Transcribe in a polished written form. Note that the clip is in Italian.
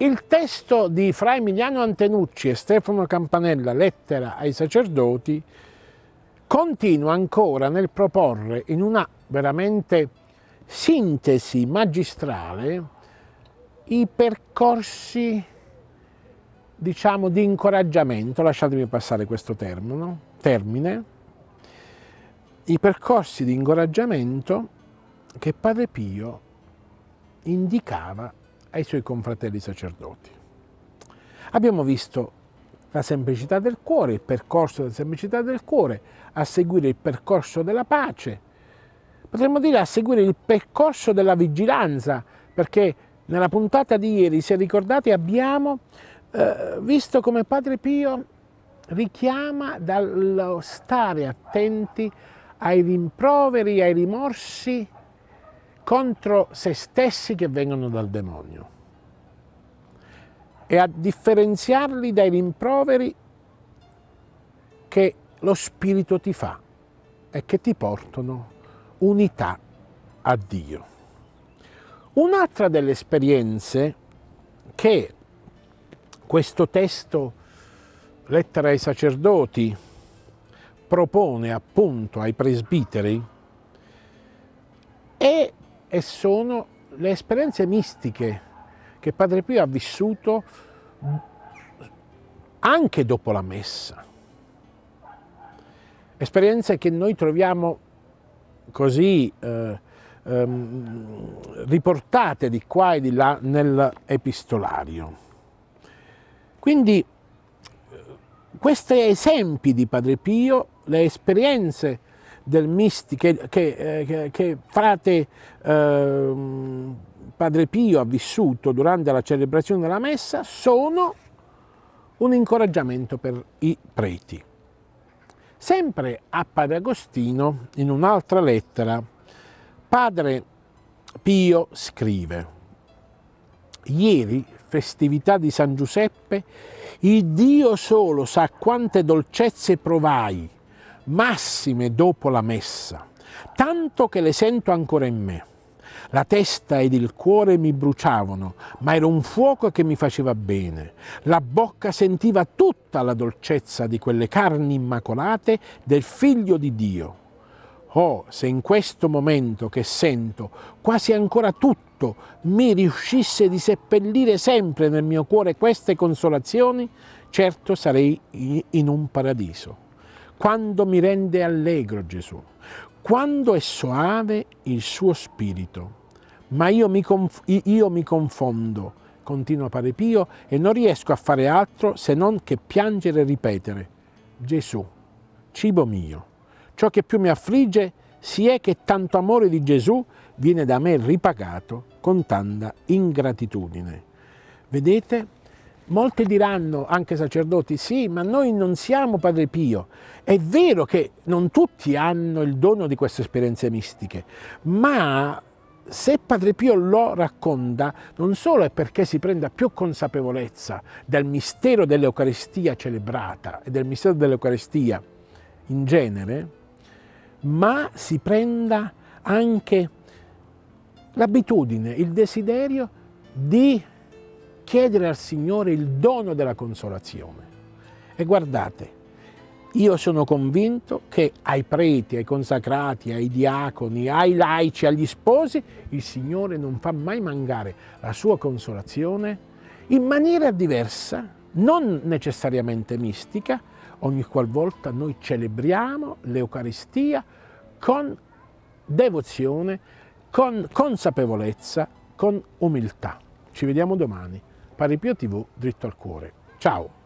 Il testo di Fra Emiliano Antenucci e Stefano Campanella, Lettera ai sacerdoti, continua ancora nel proporre in una veramente sintesi magistrale i percorsi, diciamo, di incoraggiamento, lasciatemi passare questo termine, i percorsi di incoraggiamento che Padre Pio indicava ai suoi confratelli sacerdoti. Abbiamo visto la semplicità del cuore, il percorso della semplicità del cuore, a seguire il percorso della pace, potremmo dire a seguire il percorso della vigilanza, perché nella puntata di ieri, se ricordate, abbiamo visto come Padre Pio richiama dallo stare attenti ai rimproveri, ai rimorsi contro se stessi che vengono dal demonio e a differenziarli dai rimproveri che lo Spirito ti fa e che ti portano unità a Dio. Un'altra delle esperienze che questo testo, Lettera ai sacerdoti, propone appunto ai presbiteri e sono le esperienze mistiche che Padre Pio ha vissuto anche dopo la messa. Esperienze che noi troviamo così riportate di qua e di là nell'epistolario. Quindi questi esempi di Padre Pio, le esperienze del che frate Padre Pio ha vissuto durante la celebrazione della messa, sono un incoraggiamento per i preti. Sempre a Padre Agostino, in un'altra lettera, Padre Pio scrive: ieri, festività di San Giuseppe, il Dio solo sa quante dolcezze provai, massime dopo la messa, tanto che le sento ancora in me. La testa ed il cuore mi bruciavano, ma era un fuoco che mi faceva bene. La bocca sentiva tutta la dolcezza di quelle carni immacolate del Figlio di Dio. Oh, se in questo momento che sento quasi ancora tutto mi riuscisse di seppellire sempre nel mio cuore queste consolazioni, certo sarei in un paradiso. Quando mi rende allegro Gesù, quando è soave il suo spirito. Ma io mi confondo, continua Padre Pio, e non riesco a fare altro se non che piangere e ripetere: Gesù, cibo mio. Ciò che più mi affligge si è che tanto amore di Gesù viene da me ripagato con tanta ingratitudine. Vedete? Molti diranno, anche sacerdoti, sì, ma noi non siamo Padre Pio. È vero che non tutti hanno il dono di queste esperienze mistiche, ma se Padre Pio lo racconta, non solo è perché si prenda più consapevolezza del mistero dell'Eucaristia celebrata e del mistero dell'Eucaristia in genere, ma si prenda anche l'abitudine, il desiderio di chiedere al Signore il dono della consolazione. E guardate, io sono convinto che ai preti, ai consacrati, ai diaconi, ai laici, agli sposi, il Signore non fa mai mancare la sua consolazione in maniera diversa, non necessariamente mistica, ogni qualvolta noi celebriamo l'Eucaristia con devozione, con consapevolezza, con umiltà. Ci vediamo domani. Padre Pio TV, dritto al cuore. Ciao!